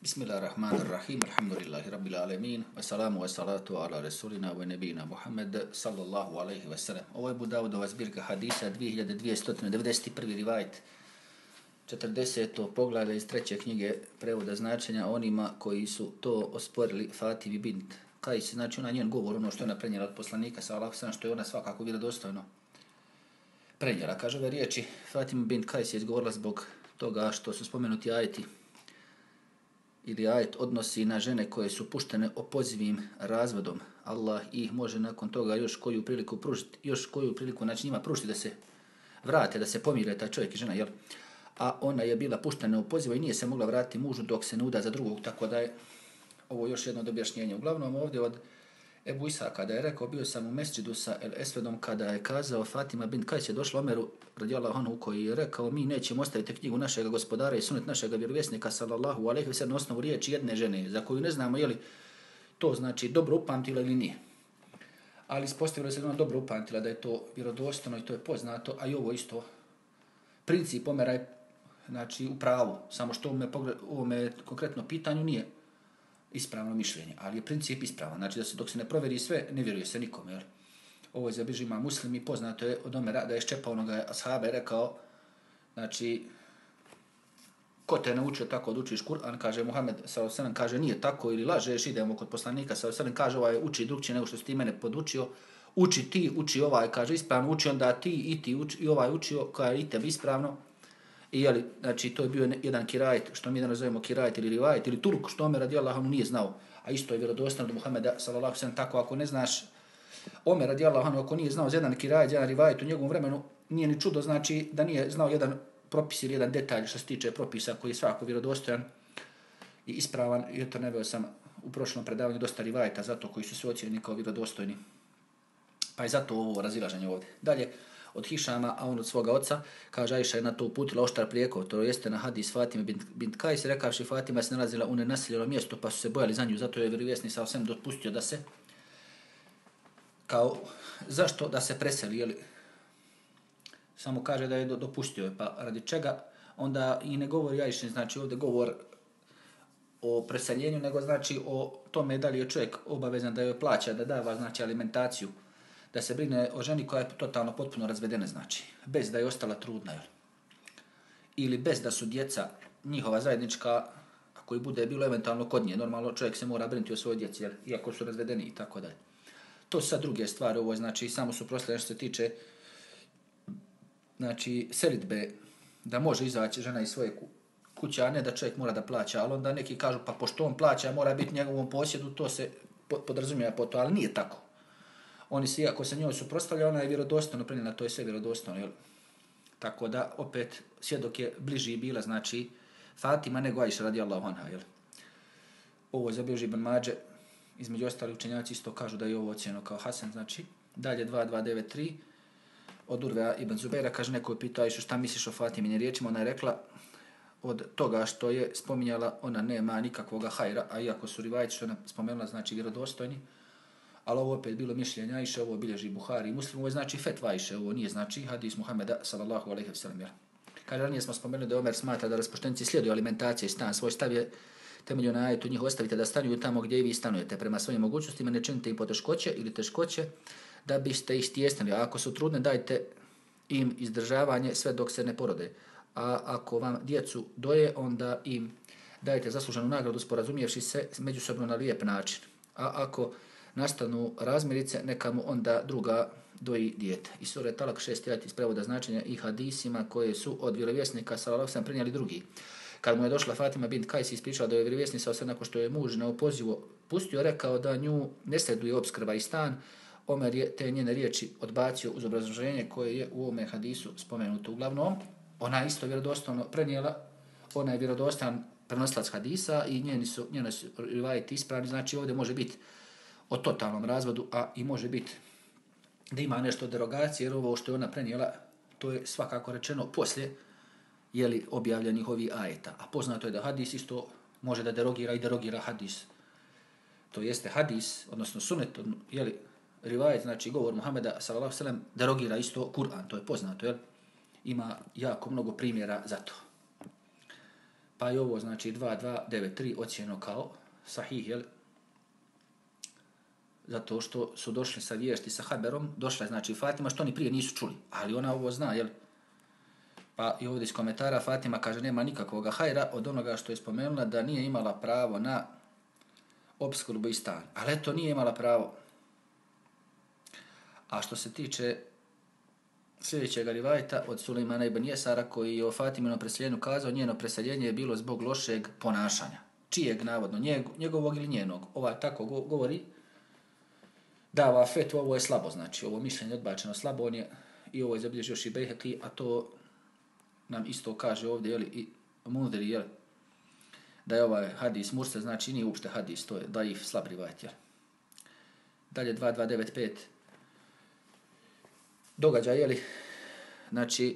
Bismillahirrahmanirrahim. Alhamdulillahi rabbil alamin. Wassalamu wassalatu ala rasulina wa nabina Muhammad sallallahu alaihi wasallam. Ovo je Abu Davudova zbirka hadisa 2291. rivajet 40. poglavlje iz treće knjige prevoda značenja onima koji su to osporili Fatimi bint Kajs. Znači ona njen govor, ono što je ona prenijela od poslanika sallallahu alejhi ve sellem, što je ona svakako vjerodostojno prenijela. Kaže ove riječi Fatima bint Kajs je izgovorila zbog toga što su spomenuti ajeti ili ajet odnosi na žene koje su puštene opozivim razvodom. Allah ih može nakon toga još koju priliku pružiti, znači njima pružiti da se vrate, da se pomire taj čovjek i žena, jel? A ona je bila puštena u pozivu i nije se mogla vratiti mužu dok se ne uda za drugog, tako da je ovo još jedno objašnjenje. Uglavnom ovdje od Ebu Isa kada je rekao, bio sam u mesdžidu sa El Esvedom kada je kazao Fatima bint Kajs je došla Omeru radijallahu anhu koji je rekao mi nećemo ostaviti knjigu našega gospodara i sunet našega vjerovjesnika sallallahu alejhi ve sellem na osnovu riječi jedne žene za koju ne znamo je li to znači dobro upamtila ili nije. Ali ispostavilo se da ona dobro upamtila, da je to vjerodostojno i to je poznato, a i ovo isto princip Omera je znači u pravu, samo što u ovome konkretno pitanju nije ispravno mišljenje, ali je princip ispravan. Znači da se dok se ne provjeri sve, ne vjeruje se nikome. Jer ovo je zabilježio Imam Muslim i poznato je od Omera da je ščepao onoga ashaba i rekao, znači, ko te je naučio tako da učiš Kur'an, kaže Muhammed s.a.v. kaže nije tako ili lažeš, idemo kod poslanika s.a.v. kaže ovaj uči drugčije nego što si ti mene podučio, uči ti, uči ovaj, kaže ispravno, uči onda ti i ti uči, i ovaj učio, kaže i tebi ispravno. I jeli, znači to je bio jedan kirajet, što mi danas zovemo kirajet ili rivajet, ili turk, što Omer radijallahu anhu nije znao. A isto je vjerodostojno do Muhameda sallallahu alejhi ve sellem, tako ako ne znaš Omer radijallahu anhu, ako nije znao za jedan kirajet, jedan rivajet u njegovom vremenu, nije ni čudo, znači da nije znao jedan propis ili jedan detalj što se tiče propisa koji je svakako vjerodostojan i ispravan. I to naveo sam u prošlom predavanju dosta rivajeta, zato koji su se ocijenjeni kao vjerodostojni. Pa je zato ovo razilaženje ovdje. Dalje, od Hišama, a on od svoga oca, kaže Ajša je na to uputila oštar prijeko, to jeste na hadis Fatime bint Kajs, rekavši Fatima se nalazila u nenaseljenom mjestu, pa su se bojali za nju, zato je vjerovjesnik sallallahu dopustio da se, kao, zašto da se preseli, jeli? Samo kaže da je dopustio, pa radi čega, onda i ne govori Ajša, znači ovdje govor o preseljenju, nego znači o tome da li je čovjek obavezan da joj plaća, da dava znači alimentaciju, da se brine o ženi koja je totalno potpuno razvedena, znači, bez da je ostala trudna, jel? Ili bez da su djeca njihova zajednička, ako i bude bilo eventualno kod nje, normalno čovjek se mora brinuti o svojoj djeci, jel? Iako su razvedeni i tako dalje. To su sad druge stvari, ovo je znači samo su proslede što se tiče znači selidbe, da može izaći žena iz svoje kuće, a ne da čovjek mora da plaća, ali onda neki kažu pa pošto on plaća, mora biti njegovom posjedu, to se podrazumijeva po to, ali nije tako. Oni se, iako se njoj suprotstavlja, ona je vjerodostojno prenijela, to je sve vjerodostojno, jel? Tako da, opet, svjedok je bliži bila, znači, Fatima nego Ajša radijallahu anha, jel? Ovo je zabilježio Ibn Mađe, između ostali učenjaci isto kažu da je ovo ocjeno kao Hasan, znači, dalje 2293, od Urveja Ibn Zubeira, kaže, neko je pitao Ajšu šta misliš o Fatiminim riječima, ona je rekla, od toga što je spominjala, ona nema nikakvoga hajra, a iako su rivajeti što je spomenula, znači, vjerodostojni, ali ovo opet bilo mišljenja Ajše, ovo bilježi Buhari i Muslim, ovo je znači fetva Ajše, ovo nije znači hadis Muhameda sallallahu alejhi ve sellem. Kaže, ranije smo spomenuli da Omer smatra da raspuštenici slijeduju alimentacije i stan, svoj stav je temelju na ajetu njih ostavite da stanuju tamo gdje i vi stanujete, prema svojim mogućnostima ne činite im poteškoće ili teškoće da biste ih stjesnili, a ako su trudne dajte im izdržavanje sve dok se ne porode, a ako vam djecu doje onda im dajte zasluženu nagradu sporazumijevši se međusobno na lijep način, a ako nastanu razmirice, neka mu onda druga doji dijete. I sura Talak 6. ajet iz prevoda značenja i hadisima koje su od vjerovjesnika sallallahu alejhi ve sellem prenijeli drugi. Kad mu je došla Fatima bint Kajs i ispričala da je vjerovjesnik sallallahu nakon što je muž na opozivu pustio, rekao da nju ne sleduje opskrba i stan, Omer je te njene riječi odbacio uz obrazloženje koje je u ovome hadisu spomenuto. Uglavnom, ona je isto vjerodostojno prenijela, ona je vjerodostojan prenosilac hadisa i njeni su rivajeti ispravni, znači ovdje može biti o totalnom razvodu, a i može biti da ima nešto derogacije, jer ovo što je ona prenijela, to je svakako rečeno poslije jeli, objavljenih ovih ajeta. A poznato je da hadis isto može da derogira i derogira hadis. To jeste hadis, odnosno sunet, jeli, rivajet, znači govor Muhameda sallallahu alejhi ve sellem derogira isto Kur'an, to je poznato, jel? Ima jako mnogo primjera za to. Pa je ovo znači 2293 ocjeno kao sahih, jel? Zato što su došli sa vijesti sa haberom, došla je znači Fatima što oni prije nisu čuli, ali ona ovo zna, jel? Pa i ovdje iz komentara Fatima kaže nema nikakvog hajra od onoga što je spomenula da nije imala pravo na opskrbu i stan. Ali eto nije imala pravo. A što se tiče sljedećeg rivajeta od Sulejmana ibn Jesara koji je o Fatiminom preseljenju kazao njeno preseljenje je bilo zbog lošeg ponašanja. Čijeg navodno? Njegovog ili njenog? Ova tako govori. Dava fetu, ovo je slabo, znači ovo mišljenje odbačeno slabo, on je i ovo je zabilježio još i Bejheki, a to nam isto kaže ovdje, jeli, i Mundiri, jeli, da je ovaj hadis mursel, znači nije uopšte hadis, to je daif, slab rivajt, jeli. Dalje 2295. Događaj, jeli, znači,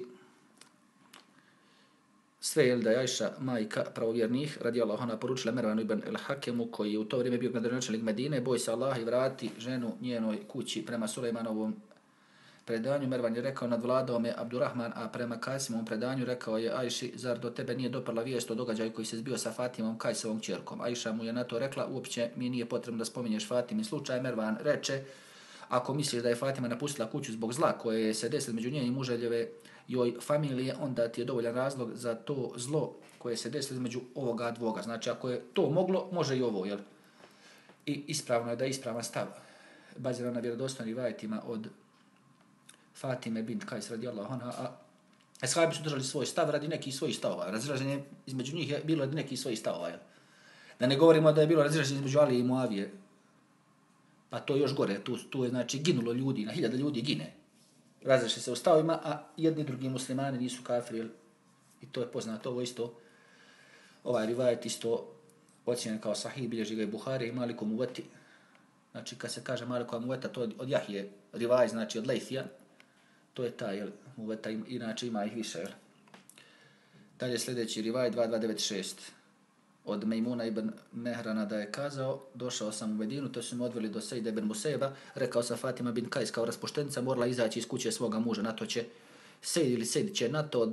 sve je da je Ajša, majka pravovjernih, radijallahu anha, poručila Mervanu ibn al-Hakemu, koji je u to vrijeme bio gradonačelnik Medine, boj se Allah i vrati ženu njenoj kući prema Sulejmanovom predanju. Mervan je rekao, nadvladao me Abdurrahman, a prema Kasimovom predanju rekao je Ajši, zar do tebe nije doprla vijest o događaju koji se zbio sa Fatimom, Kajsovom ćerkom? Ajša mu je na to rekla, uopće mi nije potrebno da spominješ Fatimin slučaj. Mervan reče, ako misliš da je Fatima napustila kuću zbog zla koje se desilo među nje i muželjeve joj familije, onda ti je dovoljan razlog za to zlo koje se desilo između ovoga dvoga. Znači, ako je to moglo, može i ovo, jel? I ispravno je da je ispravan stav, baziran na vjerodostojnim rivajetima od Fatime bint Kajs radijallahu anha, a ashabi su držali svoj stav radi nekih svojih stavova. Razilaženje između njih je bilo radi nekih svojih stavova, jel? Da ne govorimo da je bilo razilaženje između Ali i Muavije, pa to još gore, tu je znači ginulo ljudi, na 1000 ljudi gine. Različite se u stavima, a jedni drugi muslimani nisu kafiri. I to je poznato, ovo isto, ovaj rivajet isto ocjenjen kao sahih, bilježi ga i Buhari i Maliku Muveti. Znači, kad se kaže Maliku Muveta, to od Jahije, rivaj, znači od Lejfija, to je taj, jel, Muveta, inače ima ih više, jel. Dalje sljedeći rivaj, 2296. Od Mejmuna ibn Mehrana da je kazao, došao sam u Medinu, to su me odveli do Sejda ibn Musejba, rekao sam Fatima bin Kajs kao raspuštenica morala izaći iz kuće svoga muža, na to će Sejd ili Sejd će na to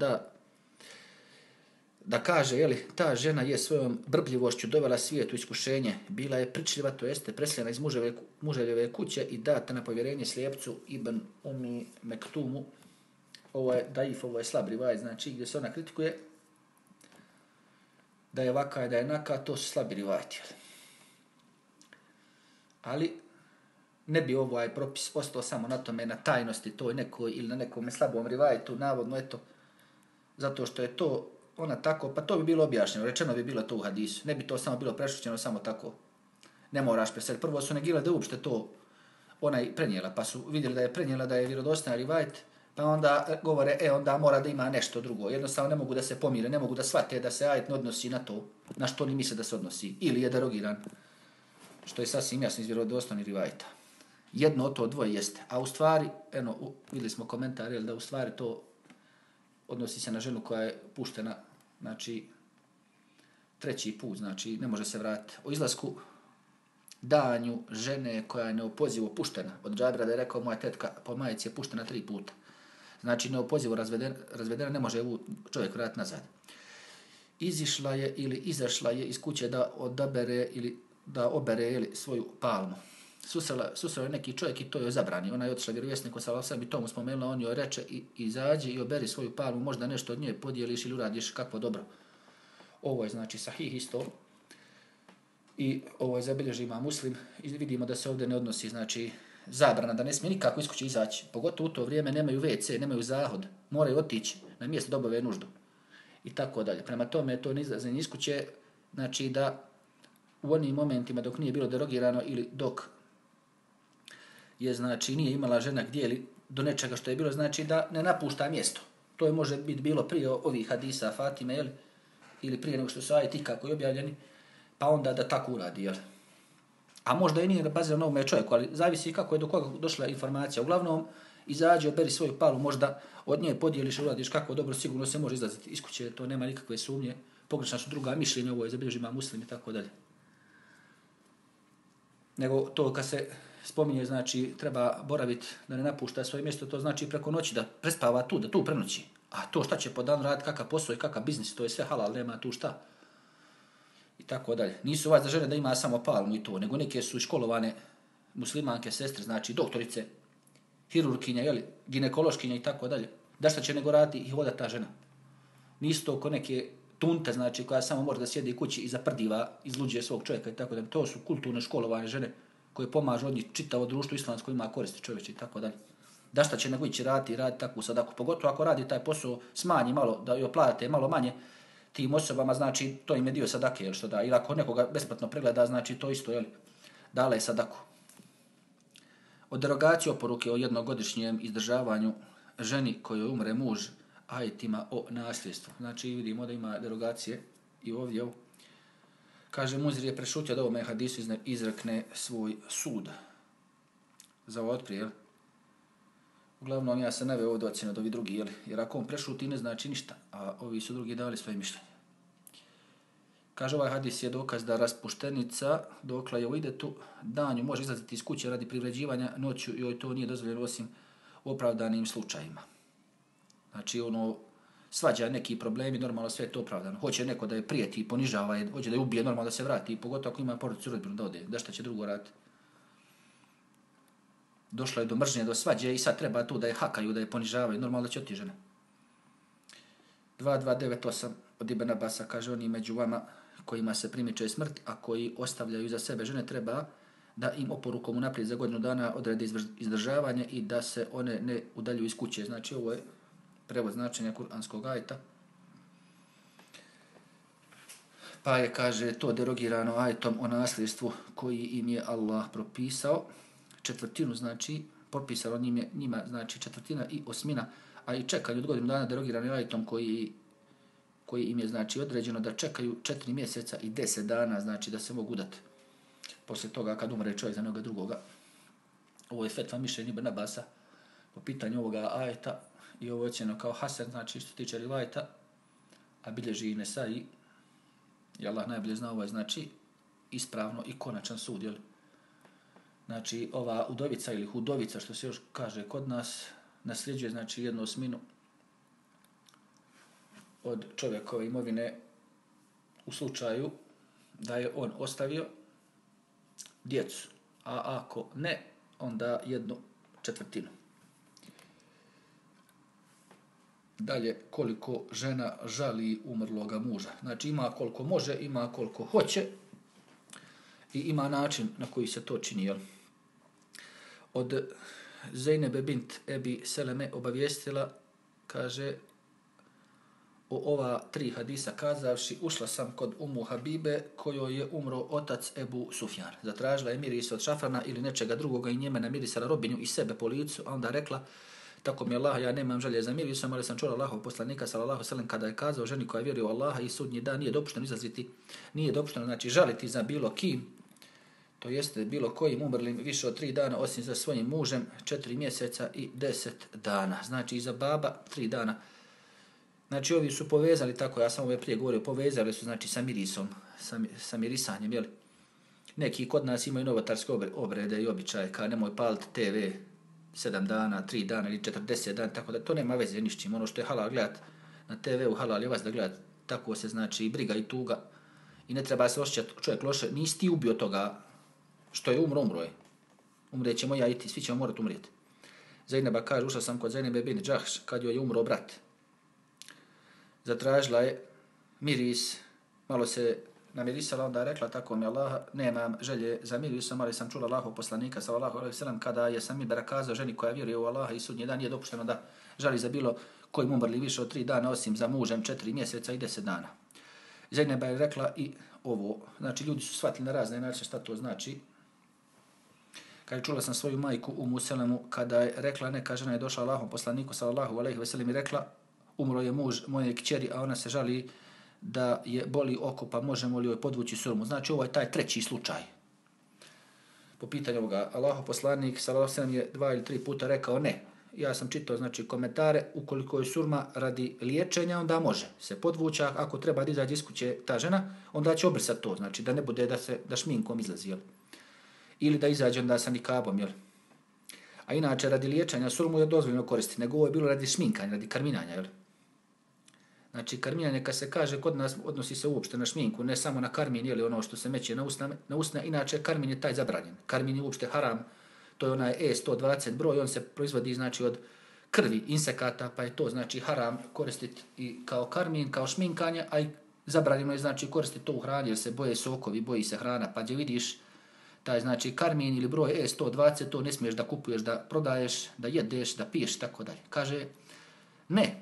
da kaže, jeli, ta žena je svojom brbljivošću dovela svijetu iskušenje, bila je pričljiva, to jeste preseljena iz muželjeve kuće i data na povjerenje slijepcu ibn Umi Mektumu. Ovo je daif, ovo je slab rivaj, znači gdje se ona kritikuje, da je vaka i da je naka, to su slabi rivajti. Ali ne bi ovaj propis ostao samo na tome, na tajnosti toj nekoj ili na nekom slabom rivajtu, navodno, eto, zato što je to ona tako, pa to bi bilo objašnjeno, rečeno bi bilo to u hadisu, ne bi to samo bilo prešućeno samo tako. Ne moraš preseliti. Prvo su negirali da uopšte to ona i prenijela, pa su vidjeli da je prenijela, da je vjerodostojna rivajt, pa onda govore, onda mora da ima nešto drugo. Jednostavno ne mogu da se pomire, ne mogu da shvate da se ajet ne odnosi na to, na što oni misle da se odnosi. Ili je derogiran, što je sasvim jasno iz vjerodostojnih rivajta. Jedno od to dvoje jeste. A u stvari, vidjeli smo komentar, da u stvari to odnosi se na ženu koja je puštena, znači, 3. put, znači, ne može se vratiti. O izlasku danju žene koja je neopozivo puštena. Od Džabira da je rekao, moja tetka po majici je puštena 3 puta. Znači, neopozivo razvedena, ne može čovjek vratiti nazad. Izišla je ili izašla je iz kuće da odabere ili da obere svoju palmu. Susreo je neki čovjek i to joj zabrani. Ona je otišla vjerovjesniku sallallahu alejhi ve sellem i tomu spomenula, on joj reče izađi i oberi svoju palmu, možda nešto od nje podijeliš ili uradiš kakvo dobro. Ovo je znači sahih isto. I ovo je zabilježi Imam Muslim i vidimo da se ovdje ne odnosi, znači zabrana da ne smije nikako iz kuće izaći. Pogotovo u to vrijeme nemaju WC, nemaju zahod, moraju otići na mjesto da obave nuždu. I tako dalje. Prema tome to ne izlaženje iz kuće, znači da u onim momentima dok nije bilo derogirano ili dok je, znači, nije imala žena gdje ili do nečega što je bilo, znači da ne napušta mjesto. To je može biti bilo prije ovih hadisa Fatime, jel? Ili prije nego što su ajeti kako je objavljeni, pa onda da tako uradi, jel? A možda i nije bazirano na ovome čovjeku, ali zavisi kako je do koga došla informacija. Uglavnom, izađi, oberi svoju palu, možda od nje podijeliš, uradiš kako dobro, sigurno se može izlaziti iz kuće, to nema nikakve sumnje. Pogrešna su druga mišljenja, ovo je zabilježi Imam Muslim i tako dalje. Nego to kad se spominje, znači, treba boraviti da ne napušta svoje mjesto, to znači preko noći da prespava tu, da tu prenoći. A to šta će po danu raditi, kakav posao i kakav biznis, to je sve halal, nema tu šta. i tako dalje. Nisu vas za žene da ima samo palmu i to, nego neke su školovane muslimanke, sestre, znači doktorice, hirurkinja, jeli, ginekološkinja i tako dalje. Da šta će nego raditi i hoda ta žena. Nisu to ko neke tunte, znači, koja samo može da sjedi kući i zaprdiva, izluđuje svog čovjeka i tako dalje. To su kulturne školovane žene koje pomažu od njih čitavo društvo islamsko ima koristi čovječe i tako dalje. Da šta će nego ići raditi takvu sadaku. Pogotovo ako radi taj posao, smanji malo, da joj plate malo manje tim osobama, znači to im je dio sadake, jel što da. Ili ako nekoga besplatno pregleda, znači to isto, jel, dala je sadaku. O derogaciji oporuke o jednogodišnjem izdržavanju ženi kojoj umre muž, ajetima o nasljedstvu. Znači vidimo da ima derogacije i ovdje. Kaže, Muzir je prešutio da ovome hadisu izrekne svoj sud. Za ovo otprije, jel? Uglavnom, ja se naveo ovdje ocjena od ovi drugi, jel? Jer ako on prešuti, ne znači ništa, a ovi su drugi dali svoje mišljenje. Kaže, ovaj hadis je dokaz da raspuštenica, dokle je u idetu, danju može izlaziti iz kuće radi privređivanja, noću joj to nije dozvoljeno osim u opravdanim slučajima. Znači, svađa neki problemi, normalno sve je to opravdano. Hoće neko da je prijeti i ponižava, hoće da je ubije, normalno da se vrati, pogotovo ako ima porodicu rodbinu da ode. Da šta će drugo raditi? Došlo je do mržnje, do svađe i sad treba tu da je hakaju, da je ponižavaju, normalno da će otići žene. 2298 od Ibn Abasa kaže, oni među vama kojima se primiče smrt, a koji ostavljaju za sebe žene, treba da im oporukom unaprijed za godinu dana odrede izdržavanje i da se one ne udaljuju iz kuće. Znači, ovo je prevod značenja kuranskog ajeta. Pa je, kaže, to derogirano ajetom o nasljedstvu koji im je Allah propisao. Četvrtinu, znači, propisano njima, znači četvrtina i osmina, a i čekaju od godinu dana derogirano ajetom koji im je, znači, određeno da čekaju 4 mjeseca i 10 dana, znači da se mogu udati. Poslije toga kad umre čovjek za nekoga drugoga. Ovo je fetva mišljenja Ibn Abasa po pitanju ovoga ajeta i ovo je ocjeno kao hasan, znači što se tiče rivajeta, a bilježi i Nesai, i Allah najbolje zna, ovo je, znači, ispravno i konačan sud, jel? Znači, ova udovica ili hudovica, što se još kaže kod nas, nasljeđuje, znači, 1/8 od čovjekove imovine u slučaju da je on ostavio djecu, a ako ne, onda 1/4. Dalje, koliko žena žali umrloga muža. Znači, ima koliko može, ima koliko hoće i ima način na koji se to čini, jel? Od Zejnebe bint Ebi Seleme obavijestila, kaže, o ova 3 hadisa kazavši, ušla sam kod Umu Habibe, kojoj je umro otac Ebu Sufjan. Zatražila je miris od šafrana ili nečega drugoga i njeme namirisala robinju i sebe po licu, a onda rekla, tako mi Allah, ja nemam želje za mirisom, ali sam čula Allahov poslanika, sallallahu sallam, kada je kazao ženi koja vjeruje u Allaha i sudnji dan, nije dopušteno izlaziti, nije dopušteno, znači, žaliti za bilo kim, to jeste bilo kojim umrlim više od 3 dana, osim za svojim mužem 4 mjeseca i 10 dana. Znači, i za baba 3 dana. Znači, ovi su povezali, tako ja sam ove prije govorio, povezali su, znači, sa mirisom, sa mirisanjem, jel? Neki kod nas imaju novotarske obrede i običaje, kao nemoj paliti TV 7 dana, 3 dana ili 40 dana, tako da to nema veze ni s čim. Ono što je halal gledat na TV-u, halal je vas da gledat, tako se, znači, i briga i tuga. I ne treba se osjećati čovjek loše, nisi ti ubio toga što je umro je. Umrećemo ja i ti, svi ćemo morati umrijeti. Zajneba kaže, ušla sam kod Zajnebe bin Džahš kad joj je umro brat. Zatražila je miris, malo se namirisala, onda je rekla, tako mi Allah, nemam želje za mirisom, ali sam čula Allahov poslanika, sallallahu alejhi ve sellem, kada je sam Ibra kazao ženi koja vjeruje u Allaha i sudnji dan, nije dopušteno da žali za bilo kojim umrli više od 3 dana, osim za mužem 4 mjeseca i 10 dana. Zajneba je rekla i ovo, znači ljudi su shvatili na razne načine šta to znači. Kaže, čula sam svoju majku Umu Selemu kada je rekla, neka žena je došla Allahom poslaniku sallallahu alejhi ve sellem i rekla, umro je muž moje kćeri, a ona se žali da je boli oko, pa možemo li joj podvući surmu. Znači, ovo je taj 3. slučaj. Po pitanju ovoga, Allahov poslanik sallallahu alejhi ve sellem je 2 ili 3 puta rekao ne. Ja sam čitao, znači, komentare, ukoliko je surma radi liječenja, onda može se podvući, ako treba da izađe iz kuće ta žena, onda će obrisati to, znači da ne bude da šminkom izlazi, jel? Ili da izađe onda sa nikabom, jel? A inače, radi liječenja surmu je dozvoljeno koristiti, nego ovo je bilo radi šminkanja, radi karminanja, jel? Znači, karminjanje, kad se kaže, kod nas odnosi se uopšte na šminku, ne samo na karmin, ili ono što se meće na usna, inače karmin je taj zabranjen. Karmin je uopšte haram, to je onaj E120 broj, on se proizvodi, znači, od krvi insekata, pa je to, znači, haram koristiti i kao karmin, kao šminkanje, a i zabranjeno je, znači, koristiti to u hrani, jer se boje sokovi, boji se hrana, pa gdje vidiš taj, znači, karmin ili broj E120, to ne smiješ da kupuješ, da prodaješ, da jedeš, da piješ, tako dalje. Kaže, ne.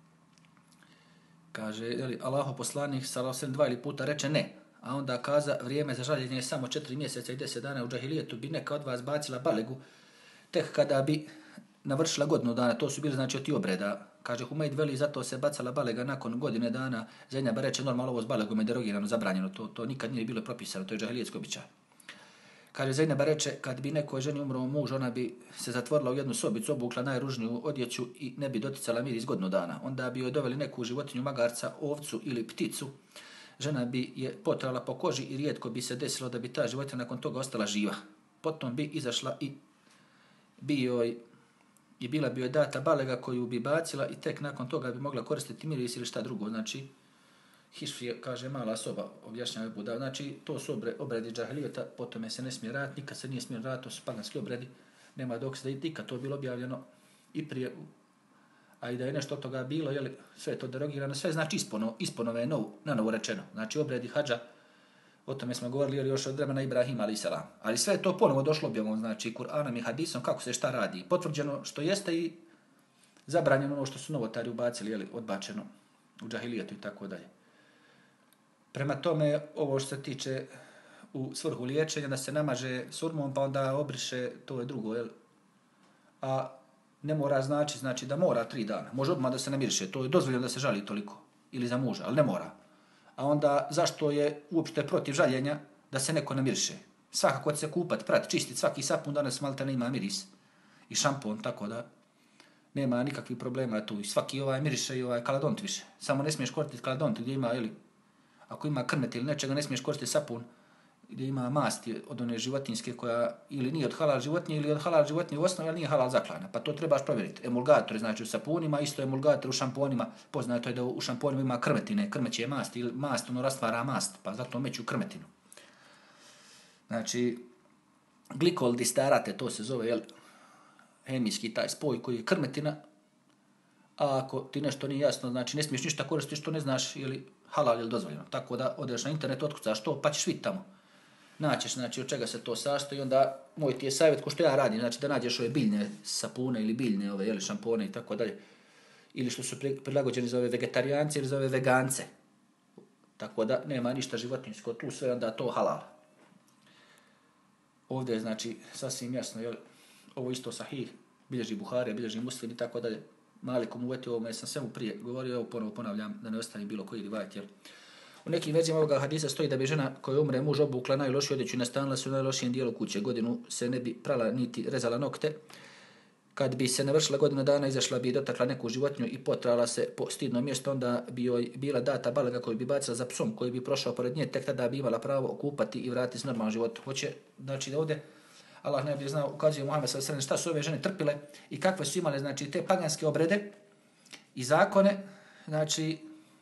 Kaže, Allahov poslanik sallallahu dva ili puta reče ne. A onda kaza, vrijeme za žaljenje je samo 4 mjeseca i 10 dana. U džahilijetu bi neka od vas bacila balegu, tek kada bi navršila godinu dana. To su bili, znači, od ti obreda. Kaže, Humeid veli, zato se bacala balega nakon godine dana. Zainaba reče, normalno ovo s balegom je derogirano, zabranjeno. To nikad nije bilo propisano, to je džahilijetsko običaj. Kaže, Zainaba reče, kad bi nekoj ženi umro muž, ona bi se zatvorila u jednu sobicu, obukla najružniju odjeću i ne bi doticala miris godinu dana. Onda bi joj doveli neku životinju, magarca, ovcu ili pticu. Žena bi je potrala po koži i rijetko bi se desilo da bi ta životinja nakon toga ostala živa. Potom bi izašla i bila bi joj data balega koju bi bacila i tek nakon toga bi mogla koristiti miris ili šta drugo. Znači, hiš je, kaže, mala soba, objašnjava Buda. Znači, to su obredi džahilijeta, potom se ne smije raditi, nikad se nije smije raditi, to su paganski obredi, nema dokaza da je ikad to bilo objavljeno i prije, a i da je nešto od toga bilo, jeli, sve je to derogirano, sve znači isponove je na novo rečeno. Znači, obredi hadža, o tome smo govorili još od vremena Ibrahima alaih salam. Ali sve je to ponovo došlo objavom, znači, Kur'anom i hadisom, kako se šta radi. Potvrđeno što jeste i zabranjeno ono što su novotari ubacili, jeli, odbačeno u džahilijetu i tako dalje. Prema tome, ovo što se tiče u svrhu liječenja, da se namaže surmom, pa onda obriše, to je drugo, jel? A ne mora znači da mora 3 dana. Može odmah da se namiriše, to je dozvoljeno da se žali toliko, ili za muža, ali ne mora. A onda, zašto je uopšte protiv žaljenja da se neko namiriše? Svakako će se kupat, prat, čistit, svaki sapun danas malta ne ima miris. I šampon, tako da nema nikakvih problema tu. I svaki miriše i kaladont više. Samo ne smiješ koristiti kaladont gdje ima, ili ako ima krmet ili nečega, ne smiješ koristiti sapun gdje ima masti od one životinjske koja ili nije od halal životinje ili od halal životinje u osnovi, ali nije halal zaklana. Pa to trebaš provjeriti. Emulgatori, znači u sapunima, isto emulgator u šamponima. Poznato je da u šamponima ima krmetine, krmeće mast ili mast, ono rastvara mast, pa zato meću krmetinu. Znači, glikol distarate, to se zove, jel, hemijski taj spoj koji je krmetina, a ako ti nešto nije jasno, znači ne smiješ ništa koristiti što ne znaš ili halal ili dozvoljeno. Tako da odeš na internet, otkucaš to, pa ćeš vidjeti tamo. Naćeš, znači, od čega se to sastoji, onda moj ti je savjet, ko što ja radim, znači da nađeš ove biljne sapune ili biljne jeli, šampone i tako dalje, ili što su prilagođeni za ove vegetarijance ili za ove vegance. Tako da nema ništa životinjsko tu, sve onda to halal. Ovdje je, znači, sasvim jasno, jel, ovo isto sahih, bilježi Buharija, bilježi Muslim i tako dalje. Malikom uveti ovome, sam svemu prije govorio, evo ponovo ponavljam, da ne ostane bilo koji rivajt, jer u nekim verzijama ovoga hadisa stoji da bi žena koja umre muž obukla najlošiju odjeću i nastanila se u najlošijem dijelu kuće. Godinu se ne bi prala niti rezala nokte. Kad bi se navršila godina dana, izašla bi i dotakla neku životinju i potrala se po stidno mjesto, onda bi joj bila data balega koju bi bacila za psom koji bi prošao pored nje, tek tada bi imala pravo okupati i vratiti se normalnom životu. Hoće, znači, da ovdje Allah ne bi znao, ukazuje Muhammed s.a.v. šta su ove žene trpile i kakve su imale, znači, te paganske obrede i zakone, znači,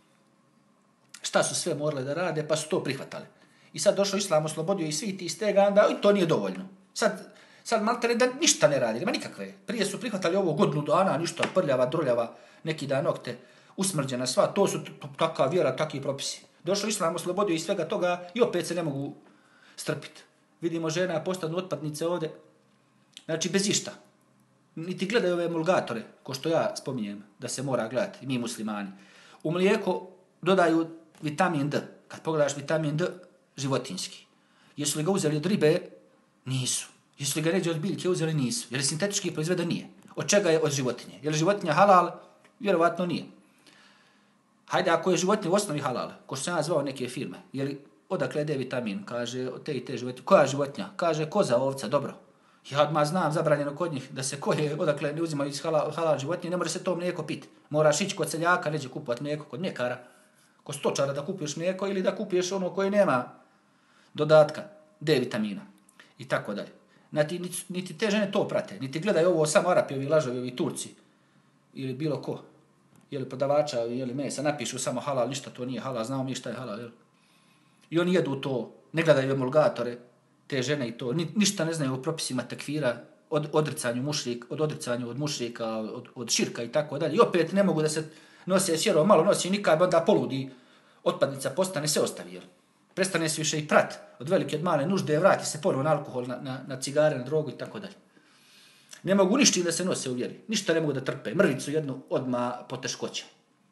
šta su sve morale da rade, pa su to prihvatale. I sad došao Islam, oslobodio i svi ti stega, onda i to nije dovoljno. Sad maltene da ništa ne radi, nema nikakve. Prije su prihvatali ovo godinu dana, ništa, prljava, druljava, neki dan nokte, usmrđena sva, to su takva vjera, takvi propisi. Došao Islam, oslobodio i svega toga i opet se ne mogu strpiti. Vidimo žena postanu otpadnice ovdje, znači bez išta. Niti gledaju ove emulgatore, ko što ja spominjem, da se mora gledati, mi muslimani. U mlijeko dodaju vitamin D. Kad pogledaš vitamin D, životinjski. Jesu li ga uzeli od ribe? Nisu. Jesu li ga neđe od biljke uzeli? Nisu. Je li sintetički proizveden? Nije. Od čega je? Od životinje. Je li životinja halal? Vjerovatno nije. Hajde, ako je životinja u osnovi halal, ko što sam ja zvao neke firme, je li odakle je vitamin? Kaže, od te i te životinje. Koja životinja? Kaže, koza, ovca, dobro. Ja odmah znam, zabranjeno kod njih, da se koje odakle ne uzimaju iz halal životinje, ne može se to mlijeko piti. Moraš ići kod seljaka, neđe kupovat mlijeko, kod mljekara, kod stočara da kupuješ mlijeko ili da kupuješ ono koje nema dodatka D vitamina i tako dalje. Niti te žene to prate, niti gledaju ovo samo Arapi, ovi lažovi, ovi Turci ili bilo ko. jeli prodavača, jeli mesa, napišu samo halal, ništa to nije halal, znamo mi šta je halal, jel? I oni jedu to, ne gledaju emulgatore, te žene i to, ništa ne znaju o propisima tekfira, od odricanju od mušrika, od širka i tako dalje. I opet ne mogu da se nose s vjerom, malo nosi nikad, onda poludi, otpadnica postane, sve ostavi, jel? Prestane se više i prat od velike, od male nužde, vrati se ponovo na alkohol, na cigare, na drogu i tako dalje. Ne mogu ništa da se nose u vjeri, ništa ne mogu da trpe, mrvicu jednu odmah poteškoća.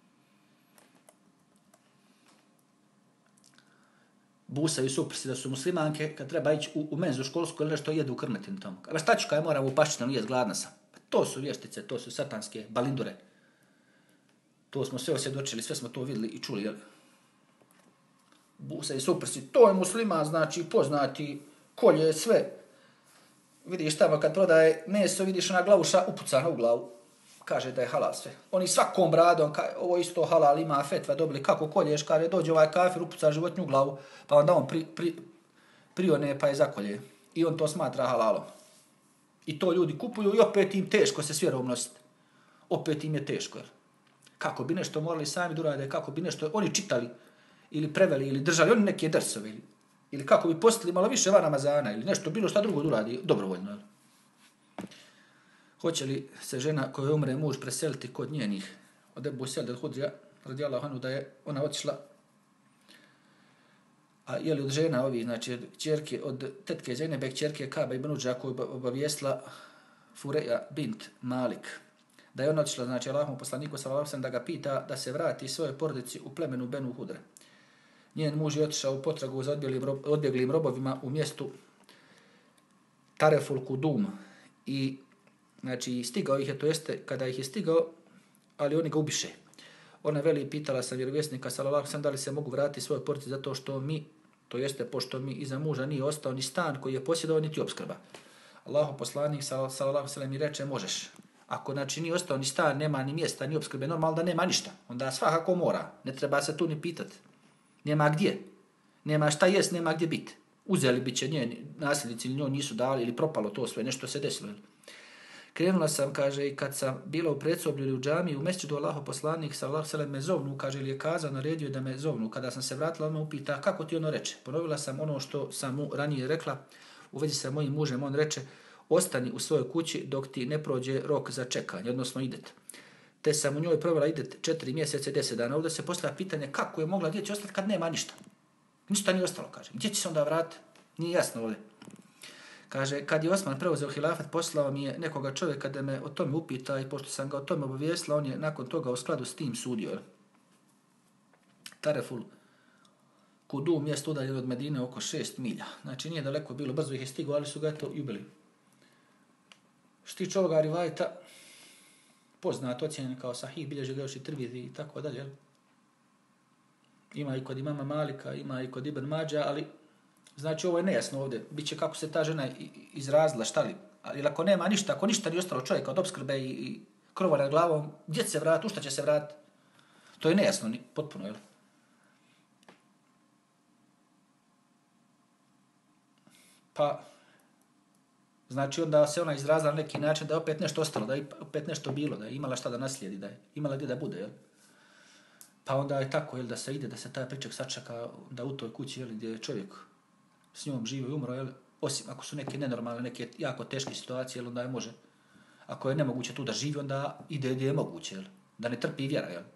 Busaju suprsi da su muslimanke, kad treba ići u menzu školsku ili nešto jedu u krmetinu tamo. A šta ću kaj moram u paščinu jest, gladna sam. To su vještice, to su satanske balindure. To smo sve osvjedočili, sve smo to vidjeli i čuli. Jel? Busaju suprsi, to je musliman, znači poznati, kolje sve. Vidiš tamo kad prodaje meso, vidiš ona glavuša upucana u glavu. Kaže da je halal sve. Oni svakom bradom, ovo isto halal ima fetva, dobili kako kolješ, kaže dođe ovaj kafir, upuca životinju u glavu, pa onda on prione pa je zakolje. I on to smatra halalom. I to ljudi kupuju i opet im teško se s vjerom nositi. Opet im je teško. Kako bi nešto morali sami da urade, kako bi nešto oni čitali ili preveli ili držali, oni neke drsove ili kako bi postili malo više van Ramazana ili nešto bilo šta drugo da uradi dobrovoljno. Hoće li se žena koja umre muž preseliti kod njenih? Od Ebu Sa'id al-Hudrija, radijallahu anhu, da je ona otišla. A je li od žena ovi, znači od tetke Zejnebe, kćerke Kaba ibn Udža, koju obavijestila Fureja bint Malik, da je ona otišla, znači Allahom poslaniku sallallahu alejhi ve sellem, da ga pita da se vrati svojoj porodici u plemenu Benu Hudre. Njen muž je otišao u potragu za odbjeglim robovima u mjestu Tareful Kudum i znači stigao ih je, to jeste kada ih je stigao, ali oni ga ubiše. Ona veli, pitala sam vjerovjesnika sallallahu alejhi ve sellem da li se mogu vratiti svojoj porodici zato što mi, to jeste pošto mi iza muža nije ostao ni stan koji je posjedovao niti opskrba. Allahu poslanik sallallahu alejhi ve sellem mi reče možeš. Ako znači nije ostao ni stan, nema ni mjesta, ni opskrbe, normalno da nema ništa. Onda svakako mora, ne treba se tu ni pitati. Nema gdje. Nema šta jest, nema gdje biti. Uzeli bi će njeni nasljednici ili njoj nisu dali ili propalo to sve, nešto se desilo. Krenula sam, kaže, i kad sam bila u predsoblju ili u džamiji, u mesdžidu Allahu poslanik sallallahu alejhi ve sellem me zovnu, kaže, ili je kazao, naredio da me zovnu. Kada sam se vratila, on me upita, kako ti ono reče? Ponovila sam ono što sam mu ranije rekla, u vezi sa mojim mužem, on reče, ostani u svojoj kući dok ti ne prođe rok za čekanje, odnosno idet. Te sam u njoj provela idet 4 mjeseca i 10 dana. Ovdje se postavlja pitanje kako je mogla djeći ostati kad nema ništa. Ništa nije ostalo, kaže. Gdje će se onda vratiti? Nije jasno ovdje. Kaže, kad je Osman preuzeo hilafat, poslao mi je nekoga čovjeka da me o tome upita i pošto sam ga o tome obavijestila, on je nakon toga u skladu s tim sudio. Tareful Kudum mjesto udaljen od Medine oko 6 milja. Znači nije daleko bilo, brzo ih je stigao, ali su ga eto i ubili. Što tiče ovoga rivajta, poznat, ocjenjen kao sahih, bilježi ga još i Tirmizi i tako dalje. Ima i kod imama Malika, ima i kod Ibn Mađa, ali znači ovo je nejasno ovdje. Biće kako se ta žena izrazila, šta li. Ali ako nema ništa, ako ništa nije ostalo čovjeka od opskrbe i krova nad glavom, gdje će se vrati, u šta će se vrati? To je nejasno, potpuno, jel? Pa, znači onda se ona izrazila na neki način da je opet nešto ostalo, da je opet nešto bilo, da je imala šta da naslijedi, da je imala gdje da bude, jel? Pa onda je tako, jel, da se ide, da se taj pričak sačeka, da u toj kući, jel, gdje je čovjek s njom živo i umro, jel, osim ako su neke nenormalne, neke jako teške situacije, jel, onda je može. Ako je nemoguće tu da živi, onda ide gdje je moguće, jel, da ne trpi vjera, jel.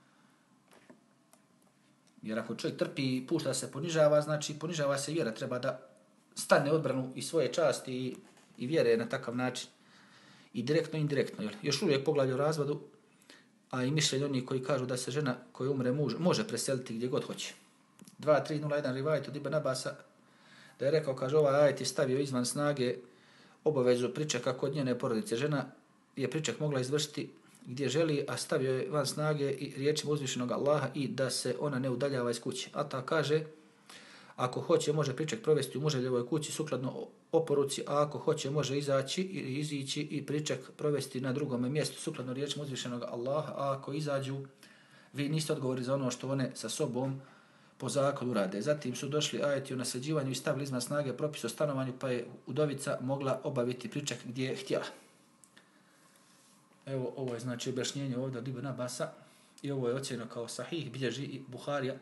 Jer ako čovjek trpi i pušta se ponižava, znači ponižava se vjera, treba da stane odbranu i svoje časti i vjere na takav način. I direktno i indirektno. Jel? Još uvijek poglavlje o razvodu, a i mišljenje onih koji kažu da se žena koja umre muž može preseliti gdje god hoće. 2301 rivajt od Ibn Abasa, da je rekao, kaže, ovaj ajet je stavio izvan snage obavezu pričeka kod njene porodice. Žena je priček mogla izvršiti gdje želi, a stavio je van snage i riječima uzvišenog Allaha i da se ona ne udaljava iz kuće. A ta kaže, ako hoće, može priček provesti u muževljevoj kući sukladno oporuci, a ako hoće, može izaći ili izići i priček provesti na drugom mjestu sukladno riječima uzvišenog Allaha, a ako izađu, vi niste odgovori za ono što one sa sobom po zakonu rade. Zatim su došli ajeti o nasljeđivanju i stavili izvan snage propis o stanovanju, pa je udovica mogla obaviti priček gdje je htjela. Evo, ovo je znači objašnjenje ovdje od Ibn Abasa. i ovo je ocjeno kao sahih, bilježi i Buharija,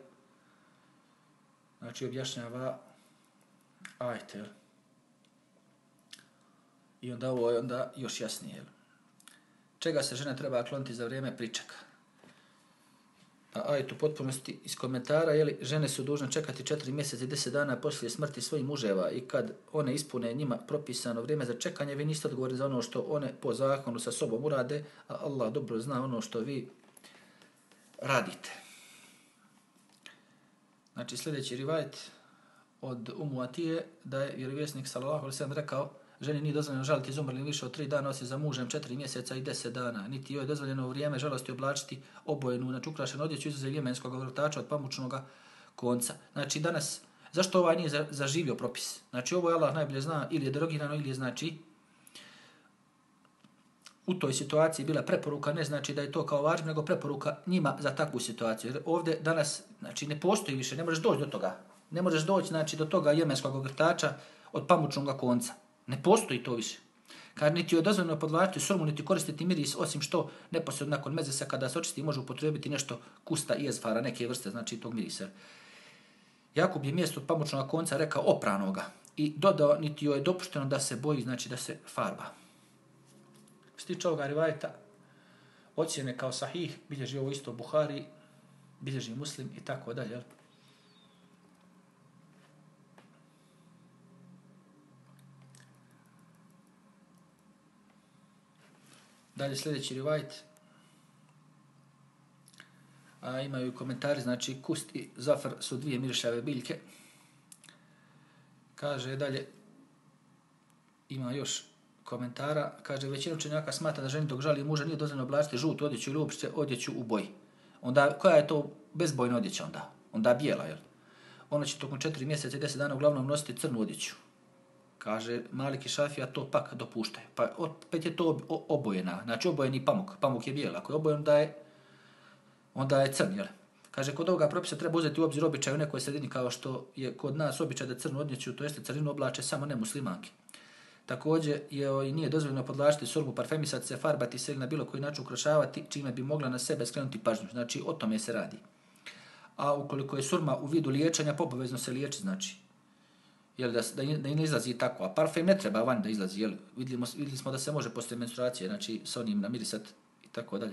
znači objašnjava ajte, i onda ovo je onda još jasnije. Čega se žena treba kloniti za vrijeme pričeka? A ajet u potpunosti iz komentara, žene su dužne čekati 4 mjeseca i 10 dana poslije smrti svojih muževa i kad one ispune njima propisano vrijeme za čekanje, vi niste odgovorni za ono što one po zakonu sa sobom urade, a Allah dobro zna ono što vi radite. Znači sljedeći rivajet od Umu Atije da je vjerovjesnik sallallahu alejhi ve sellem rekao: ženi nije dozvoljeno žaliti za umrlim više od 3 dana osim za mužem 4 mjeseca i 10 dana. Niti joj je dozvoljeno u vrijeme žalosti oblačiti obojenu, znači ukrašenu odjeću izuzev jemenskog vrtača od pamučnog konca. Znači danas, zašto ovaj nije zaživio propis? Znači ovo je Allah najbolje zna, ili je derogirano ili je znači u toj situaciji bila preporuka, ne znači da je to kao važno, nego preporuka njima za takvu situaciju. Jer ovdje danas znači ne postoji više, ne možeš doći do toga. Ne možeš doći znači do toga jemenskog vrtača od pamučnog konca. Ne postoji to više. Kad niti je dozvoljeno podvlačiti surmu, niti koristiti miris, osim što neposredno nakon mezesa kada se očisti može upotrijebiti nešto kusta i ezfara, neke vrste, znači tog mirisa. Jakub je mjesto od pamučnog konca rekao opranoga i dodao niti joj je dopušteno da se boji, znači da se farba. Što tiče ovoga rivajeta, ocjene kao sahih, bilježi ovo isto Buhari, bilježi Muslim i tako dalje. Dalje sljedeći rivajet. Imaju komentari, znači kust i zafar su dvije mirišave biljke. Kaže dalje, ima još komentara, kaže većina učenjaka smatra da ženi dok žali muža nije dozvoljeno oblačiti žutu odjeću ili uopšte odjeću u boji. Onda, koja je to bezbojna odjeća onda? Onda bijela, jel? Ona će tokom 4 mjeseca i 10 dana uglavnom nositi crnu odjeću. Kaže Malik i Šafija to pak dopuštaju. Pa opet je to obojena, znači obojeni pamuk. Pamuk je bijel, ako je obojen onda je crn, jel? Kaže, kod ovoga propisa treba uzeti u obzir običaj u nekoj sredini kao što je kod nas običaj da crnu odjeću, to jeste crninu oblače samo nemuslimanke. Također i nije dozvoljeno podlačiti surmu, parfemisati se, farbati se ili na bilo koji način ukrašavati, čime bi mogla na sebe skrenuti pažnju. Znači, o tome se radi. A ukoliko je surma u vidu liječenja, obavezno se liječi, znači. Jel, da ne izlazi tako. A parfem ne treba van da izlazi. Jel? Vidjeli smo da se može poslije menstruacije, znači sa onim namirisat i tako dalje.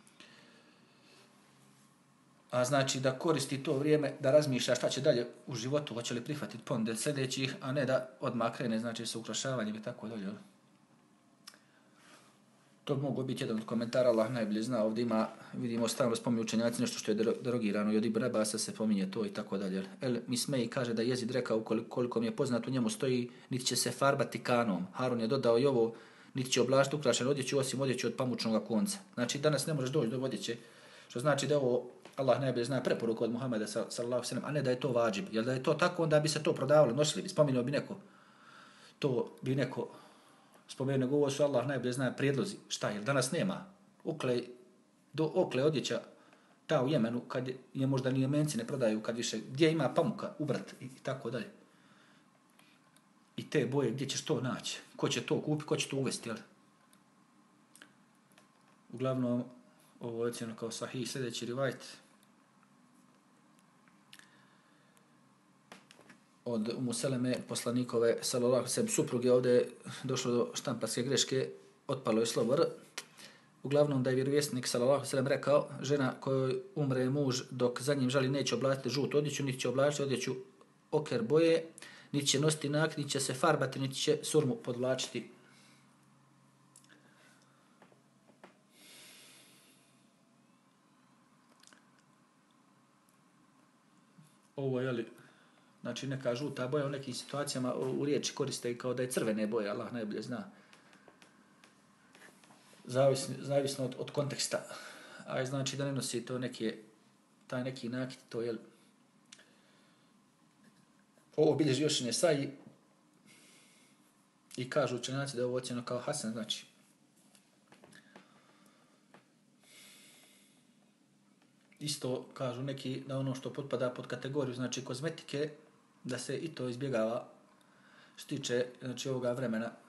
A znači da koristi to vrijeme da razmišlja šta će dalje u životu, hoće li prihvatiti ponude sljedećih, a ne da odmah krene, znači sa ukrašavanjem i tako dalje. To mogu biti jedan od komentara, Allah najbolje zna, ovdje vidimo stalno spominju učenjaci nešto što je derogirano i od Ibn Abasa se pominje to i tako dalje. Mismej kaže da Jezid rekao, koliko mi je poznato, u njemu stoji, niti će se farbati kanom. Harun je dodao i ovo, niti će oblačiti ukrašenu odjeću, osim odjeću od pamučnog konca. Znači danas ne možeš doći do odjeće, što znači da ovo Allah najbolje zna preporuku od Muhameda sallallahu alejhi ve sellem, a ne da je to vađib. Jer da je to tako, onda bi se to prodavalo, nosili bi, spominjao bi neko, to bi neko spomenuo, nego ovo su Allah najbolje zna prijedlozi. Šta je? Danas nema. Okle odjeća ta u Jemenu, kad je možda ni Jemenci ne prodaju, kad više, gdje ima pamuka, ubrat i tako dalje. I te boje, gdje ćeš to naći? Ko će to kupiti, ko će to uvesti, jel? Uglavnom, ovo je ocjeno kao sahih. Sljedeći rivajt od Umu Seleme, poslanikove, sallallahu alejhi ve sellem, supruge, ovdje je došlo do štamparske greške, otpalo je slovo R. Uglavnom da je vjerovjesnik, sallallahu alejhi ve sellem, rekao, žena kojoj umre muž dok za njim žali neće oblačiti žutu odjeću, niti će oblačiti odjeću oker boje, niti će nositi nakit, niti će se farbati, niti će surmu podvlačiti. Ovo je znači neka žuta boja u nekim situacijama u riječi koriste i kao da je crvene boje, Allah najbolje zna. Zavisno od konteksta. A znači da ne nosi to taj neki nakit, to je ovo bilježi još Nesai i kažu učenjaci da je ovo ocjeno kao hasan, znači isto kažu neki da ono što potpada pod kategoriju, znači kozmetike, da se i to izbjegava što tiče znači ovoga vremena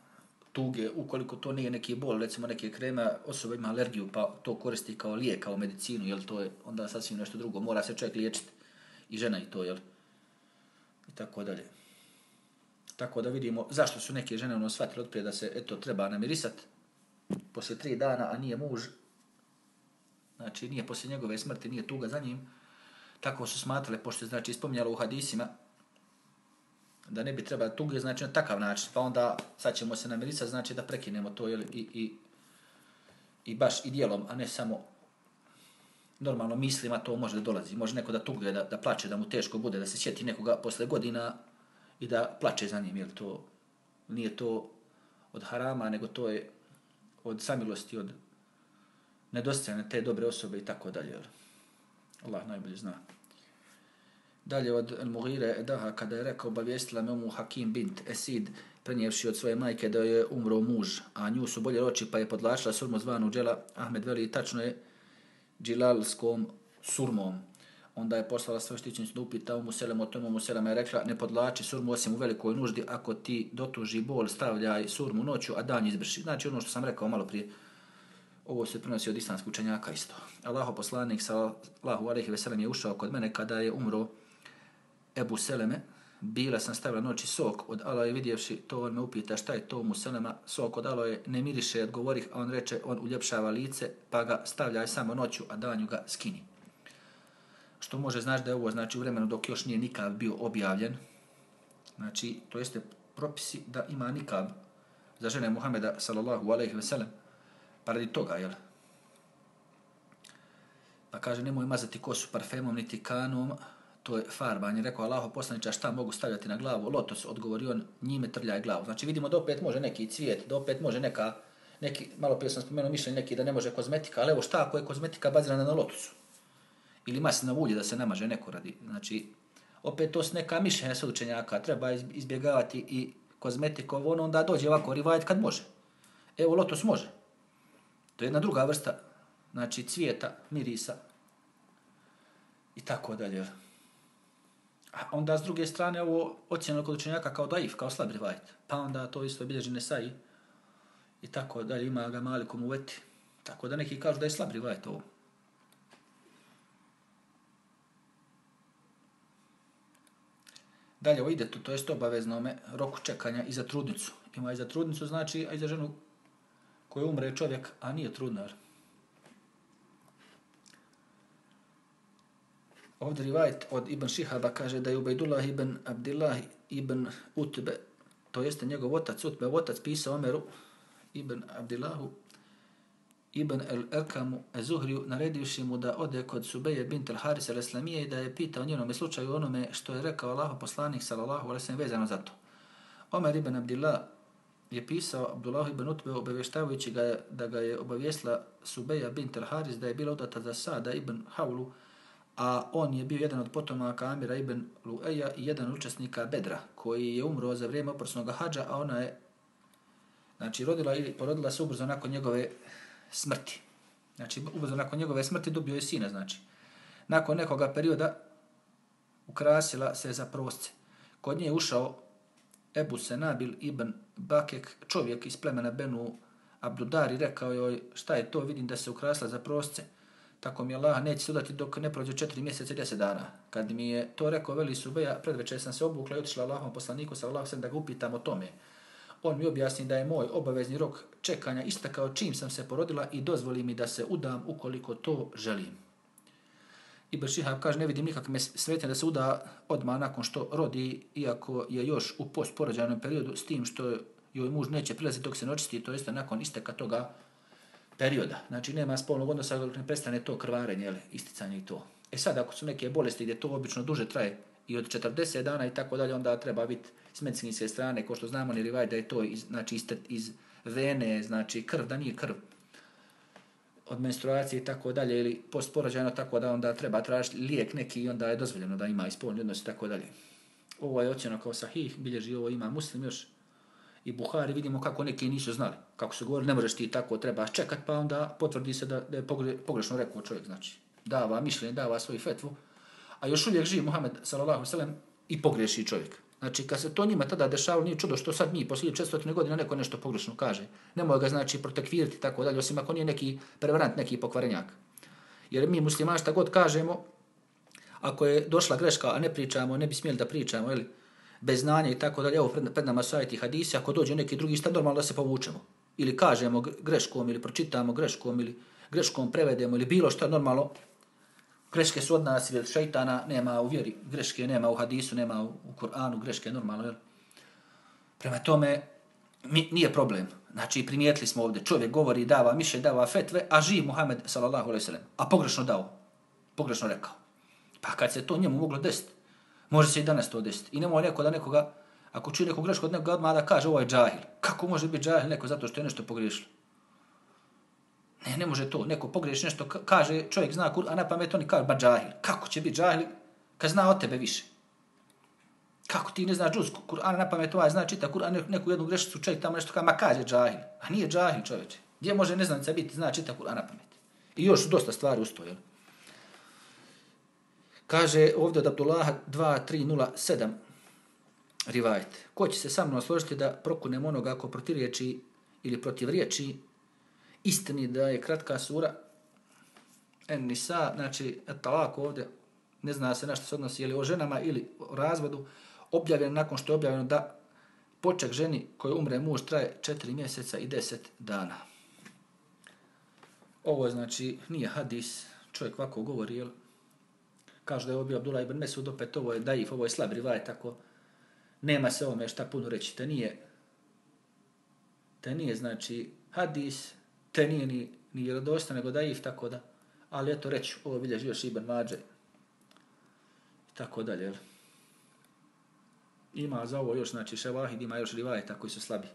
tuge, ukoliko to nije neki bol, recimo neke kreme, osoba ima alergiju pa to koristi kao lijek, kao medicinu, jel to je onda sasvim nešto drugo, mora se čovjek liječiti i žena i to, jel? I tako dalje. Tako da vidimo zašto su neke žene ono shvatile otprije da se eto treba namirisat poslije 3 dana, a nije muž, znači nije poslije njegove smrti, nije tuga za njim, tako su smatrale, pošto je znači spominjalo u hadisima, da ne bi trebalo tuge, znači na takav način, pa onda sad ćemo se namirisati, znači da prekinemo to jel, i baš i dijelom, a ne samo normalno mislima to može da dolazi. Može neko da tuguje, da plače, da mu teško bude, da se sjeti nekoga posle godina i da plače za njim, jer to nije to od harama, nego to je od samilosti, od nedostajanja te dobre osobe i tako dalje. Allah najbolje zna. Dalje od Al-Mughire Daha, kada je rekao, obavijestila me Hakim bint Esid, prenijevši od svoje majke da je umro muž, a nju su bolje oči, pa je podlačila surmu zvanu Džela. Ahmed veli, tačno je džilalskom surmom. Onda je poslala svoju štićenicu da upita Umu Selemu o tome. Umu Selema je rekla, ne podlači surmu osim u velikoj nuždi, ako ti dotuži bol, stavljaj surmu noću, a dan izbrši. Znači ono što sam rekao malo prije, ovo se prenosi od islamskih učenjaka isto. Allaho poslanik sallallahu alejhi ve sellem je ušao kod mene kada je umro Ebu Seleme, bila sam stavila noći sok od aloe, vidjevši to, on me upita šta je to Umu Selema, sok od aloe, ne miriše, odgovorih, a on reče, on uljepšava lice, pa ga stavljaj samo noću, a danju ga skini. Što može znači da je ovo znači u vremenu dok još nije nikab bio objavljen, znači to jeste propisi da ima nikab za žene Muhameda sallallahu alejhi ve sellem, pa radi toga, jel? Pa kaže, nemoj mazati kosu parfemom niti kanom, to je farbanje. Rekao Allaho poslaniče, šta mogu stavljati na glavu? Lotos, odgovorio on, njime trljaj glavu. Znači vidimo da opet može neki cvijet, da opet može neki, malo prije sam spomenuo mišljenje neki da ne može kozmetika, ali evo šta ako je kozmetika bazirana na lotosu? Ili maslinovo ulje da se namaže neko radi. Znači, opet to su neka mišljenja sa učenjaka, treba izbjegavati i kozmetikovo, onda dođe ovako rivajet kad može. Evo lotos može. To je jedna druga vrsta, znači cvijeta, mirisa i tako dalje. A onda s druge strane ovo ocjeno kod učenjaka kao daif, kao slab rivajet. Pa onda to isto bilježi Nesai i tako dalje, ima ga Malikom uveti. Tako da neki kažu da je slab rivajet ovo. Dalje o idetu, to jest obaveznome roku čekanja i za trudnicu. Ima i za trudnicu, znači, a i za ženu koju umre čovjek, a nije trudnar. Ovdje rivajet od Ibn Šihaba kaže da je Ubejdullah ibn Abdillah ibn Utbe, to jeste njegov otac, Utbe, otac pisao Omeru ibn Abdillahu ibn el-Elkamu Zuhriju, naredivši mu da ode kod Subeje bint al-Haris al-Islamije i da je pitao njenome slučaju onome što je rekao Allaho poslanik sallallahu alejhi ve sellem vezano za to. Omer ibn Abdillah je pisao Abdullah ibn Utbe obavještavajući ga da ga je obavijestila Subeja bint al-Haris da je bila udata za Sada ibn Haulu, a on je bio jedan od potomaka Amira ibn Lueja i jedan učesnika Bedra, koji je umro za vrijeme oprosnog hadža, a ona je znači rodila ili porodila se ubrzo nakon njegove smrti. Znači ubrzo nakon njegove smrti dobio je sina, znači. Nakon nekoga perioda ukrasila se za prosce. Kod nje je ušao Ebu Senabil ibn Bakek, čovjek iz plemena Benu Abdudar, i rekao joj, šta je to, vidim da se ukrasila za prosce. Tako mi Allah neće sudati dok ne prođe 4 mjeseca i 10 dana. Kad mi je to rekao veli Subeja, predvečer sam se obukla i otišla Allahom poslaniku sallallahu alejhi ve sellem da ga upitam o tome. On mi objasni da je moj obavezni rok čekanja istekao čim sam se porodila i dozvoli mi da se udam ukoliko to želim. Ibn Šihab kaže, ne vidim nikakve smetnje da se uda odmah nakon što rodi, iako je još u postporođajnom periodu, s tim što joj muž neće prilaziti dok se ne očisti, to jeste nakon isteka toga perioda. Znači nema spolnog odnosa dok ne prestane to krvarenje, jel, isticanje i to. E sad, ako su neke bolesti gdje to obično duže traje i od 40 dana i tako dalje, onda treba biti s medicinske strane, kao što znamo, ni rivaj da je to iz vene, znači krv, da nije krv od menstruacije i tako dalje, ili postporođajno, tako da onda treba tražiti lijek neki i onda je dozvoljeno da ima i spolni odnos i tako dalje. Ovo je ocjeno kao sahih, bilježi ovo ima Muslim još i Buhari, vidimo kako neki nisu znali. Kako su govorili, ne možeš ti tako, trebaš čekat, pa onda potvrdi se da je pogrešno rekao čovjek, znači. Dava mišljenje, dava svoju fetvu, a još uvijek živi Muhammed sallallahu alejhi ve sellem i pogreši čovjek. Znači, kad se to njima tada dešavalo, nije čudo što sad mi, poslije 400 godina, neko nešto pogrešno kaže. Nemoj ga, znači, protekvirati tako dalje, osim ako nije neki prevarant, neki pokvarenjak. Jer mi muslimani šta god kažemo, ako je došla greška, a ne pričamo, ne bi smjeli da pričamo, jel? Bez znanja i tako dalje, evo pred nama su ajeti hadisi, ako dođe neki drugi šta normalno da se povučemo. Ili kažemo greškom, ili pročitamo greškom, ili greškom prevedemo, ili bilo šta normalno. Greške su od nas, jer šeitana nema u vjeri, greške nema u hadisu, nema u Kur'anu, greške normalno, jel? Prema tome, nije problem. Znači, primijetili smo ovdje, čovjek govori, dava mišljenje, dava fetve, a živ Muhammed sallallahu alejhi ve sellem, a pogrešno dao, pogrešno rekao. Pa kad se to njemu moglo desiti, može se i danas to desiti. I nemoj neko da nekoga, ako čuje neku grešku od nekoga, odmah da kaže ovo je džahil. Kako može biti džahil neko zato što je nešto pogriješilo? Ne može to. Neko pogriješi nešto, kaže, čovjek zna Kur'an, na pamet oni kaže, ba džahil. Kako će biti džahil kad zna od tebe više? Kako ti ne znaš džuz Kur'ana na pamet, ovaj zna čita Kur'an, neku jednu grešicu čovjek tamo nešto kaže, ma kaže džahil. A nije džahil čovječe. Gdje može neznanica biti, zna čita Kur'an na pamet? I još dosta stvari ustoje. Kaže ovdje od Abdullaha 2307 rivajet. Ko će se sa mnom složiti da prokunem onoga ako protivriječi ili protivriječi istini da je kratka sura En-Nisa, znači talak ovdje, ne zna se na što se odnosi, je li o ženama ili o razvodu, objavljeno nakon što je objavljeno da poček ženi koji umre muž traje 4 mjeseca i 10 dana. Ovo znači nije hadis, čovjek ovako govori, jel? Kažu da je ovo bio Abdullah ibn Mesud, opet ovo je daif, ovo je slab rivajet, tako nema se ovome šta puno reći. Te nije znači hadis, te nije ni vjerodostojno, nego daif, tako da, ali eto reći, ovo bilježi još Ibn Mađe, i tako dalje, jel? Ima za ovo još, znači ševahid, ima još rivajeta koji su slabi.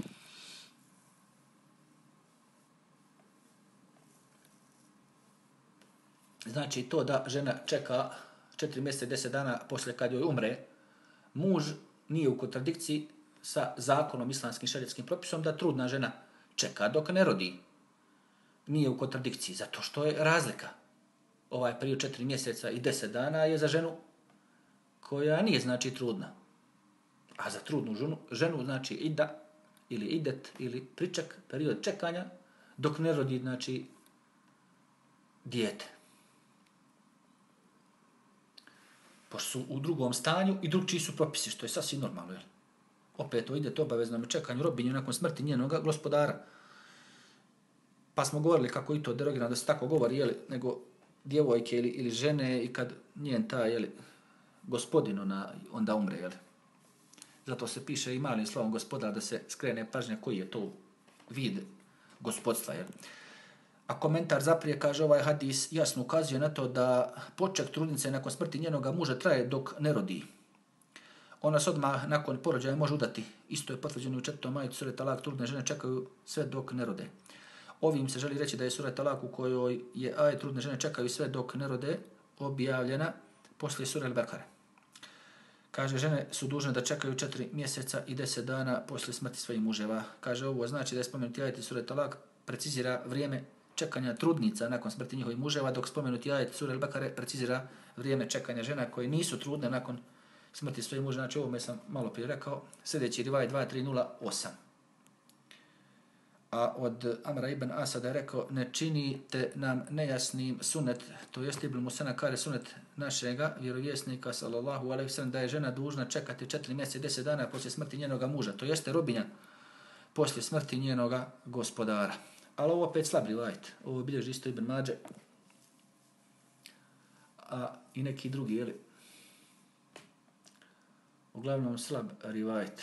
Znači to da žena čeka 4 mjeseca i 10 dana poslije kad joj umre muž, nije u kontradikciji sa zakonom, islamskim šerijskim propisom, da trudna žena čeka dok ne rodi. Nije u kontradikciji, zato što je razlika. Ovaj period 4 mjeseca i 10 dana je za ženu koja nije znači trudna. A za trudnu ženu znači ida ili idet ili priček, period čekanja dok ne rodi znači dijete. Pošto su u drugom stanju i drugčiji su propisi, što je sasvim normalno. Jel? Opet to ide to obavezno čekanju robinju nakon smrti njenog gospodara. Pa smo govorili kako i to derogirano da se tako govori, jeli, nego djevojke ili žene i kad njen ta jeli, gospodin onda umre. Jeli. Zato se piše i malim slovom gospodar da se skrene pažnja koji je to vid gospodstva. Jeli. A komentar zaprije kaže ovaj hadis jasno ukazuje na to da poček trudnice nakon smrti njenoga muža traje dok ne rodi. Ona se odmah nakon porođaja može udati. Isto je potvrđeno u 4. ajetu sure Talak, trudne žene čekaju sve dok ne rode. Ovim se želi reći da je sura Talak u kojoj je ajet trudne žene čekaju sve dok ne rode objavljena poslije sure Al-Bekare. Kaže, žene su dužne da čekaju 4 mjeseca i 10 dana poslije smrti svojih muževa. Kaže, ovo znači da je spomenuti ajet sure Talak precizira vrijeme čekanja trudnica nakon smrti njihovih muževa, dok spomenuti ajet sure Al-Bekare precizira vrijeme čekanja žena koje nisu trudne nakon smrti svojih muževa. Znači, ovome sam malo prije rekao. Sljedeći rivaj 2308. A od Amra ibn Asada je rekao, ne činite nam nejasnim sunet, to jest Ibn Musana kare sunet našega vjerovjesnika, sallallahu alejhi ve sellem, da je žena dužna čekati 4 mjeseca i 10 dana poslije smrti njenoga muža, to jeste robinja poslije smrti njenoga gospodara. Ali ovo opet slab rivajet, ovo bilježi isto Ibn Mađe, a i neki drugi, jeli? Uglavnom slab rivajet.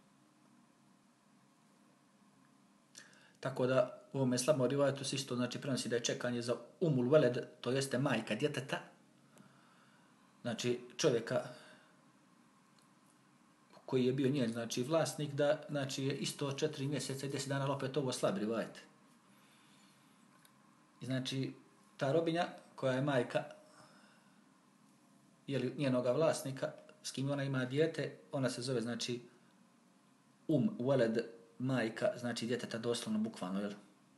Tako da u ovome slabom rivajetu se isto znači prenosi da je čekanje za umul veled, to jeste majka djeteta, znači čovjeka koji je bio njen znači vlasnik, da znači je isto 4 mjeseca i 10 dana, ali opet ovo slab rivajet. I znači ta robinja koja je majka jeli, njenoga vlasnika, s kim ona ima dijete, ona se zove znači veled, majka, znači djeteta doslovno, bukvalno, jel?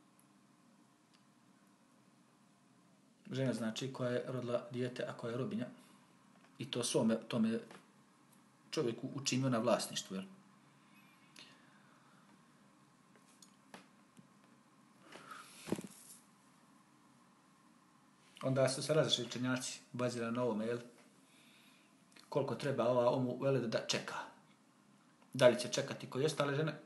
Žena znači koja je rodila dijete, a koja je robinja. I to tome čovjeku u čim je ona vlasništvu. Jel? Onda su se različiti učenjaci bazirani na ovome, jel? Koliko treba omu veleda da čeka. Da li će čekati koji ostale žene?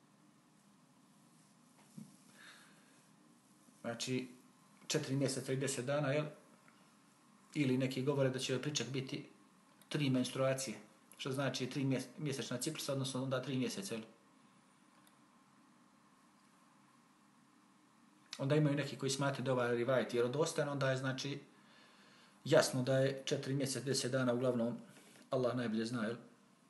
Znači, 4 mjeseca i 10 dana, jel? Ili neki govore da će joj pričak biti 3 menstruacije, što znači 3 mjesečna ciklusa, odnosno onda 3 mjeseca, jel? Onda imaju neki koji smatraju da ovaj rivajet vjerodostojan, onda je znači jasno da je 4 mjeseca, 10 dana, uglavnom Allah najbolje zna, jel?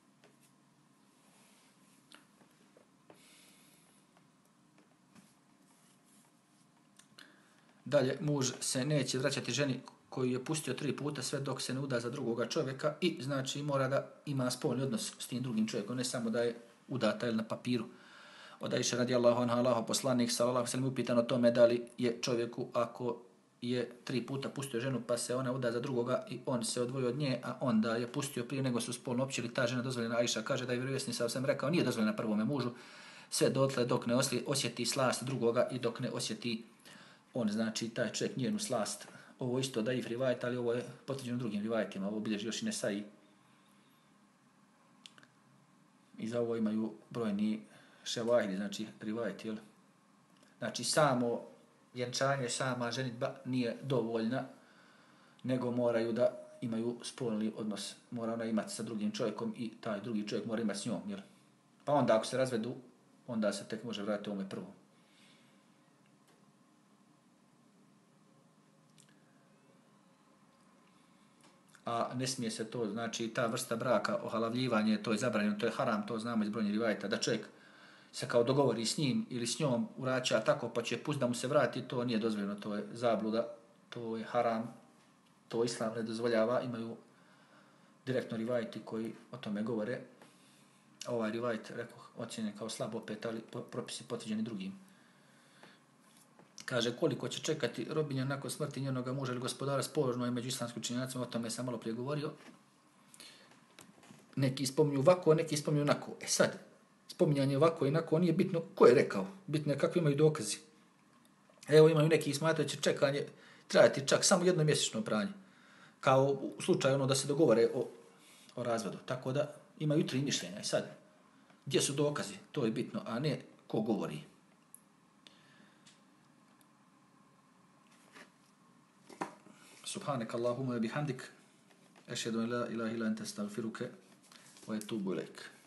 Dalje, muž se neće vraćati ženi koju je pustio 3 puta sve dok se ne uda za drugoga čovjeka i znači mora da ima spolni odnos s tim drugim čovjekom, ne samo da je udata ili na papiru. Od Aisha radijallahu anha, Allahov poslanik sallallahu alejhi ve sellem upitan o tome da li je čovjeku ako je 3 puta pustio ženu pa se ona uda za drugoga i on se odvojio od nje, a onda je pustio prije nego su spolno općili, ta žena dozvoljena. Aisha kaže da je vjerovjesnik sallallahu alejhi ve sellem rekao nije dozvoljena prvome mužu sve dotle dok ne osjeti slast drugoga i dok ne osjeti on, znači taj čovjek njenu slast. Ovo isto daif rivajet, ali ovo je potvrđeno drugim rivajetima, ovo bilježi još i Nesai. I za ovo imaju brojni ševahidi, znači rivajet, jel? Znači samo vjenčanje, sama ženitba nije dovoljna, nego moraju da imaju spolni odnos. Mora ona imati sa drugim čovjekom i taj drugi čovjek mora imati s njom, jel? Pa onda ako se razvedu, onda se tek može vratiti ovome prvo. A ne smije se to, znači ta vrsta braka, ohalavljivanje, to je zabranjeno, to je haram, to znamo iz brojnih rivajeta, da čovjek se kao dogovori s njim ili s njom uraća tako pa će pust da mu se vrati, to nije dozvoljeno, to je zabluda, to je haram, to islam ne dozvoljava, imaju direktno rivajeti koji o tome govore. Ovaj rivajet, rekoh, ocjenjen kao slab opet, ali propisi potvrđeni drugim. Kaže, koliko će čekati robinja nakon smrti njenog muža ili gospodara, spoložno je među islamskim učenjacima, o tome sam malo prije govorio. Neki spominju ovako, neki spominju onako. E sad, spominjanje ovako i onako nije bitno ko je rekao, bitno je kakvi imaju dokazi. Evo imaju neki smatraju će čekanje trajati čak samo jedno mjesečno pranje, kao u slučaju ono da se dogovore o razvodu. Tako da imaju 3 mišljenja. E sad, gdje su dokazi? To je bitno, a ne ko govori. Subhanak Allahumma wa bihamdik, ashhadu an la ilaha illa anta astaghfiruka wa atubu ilaik.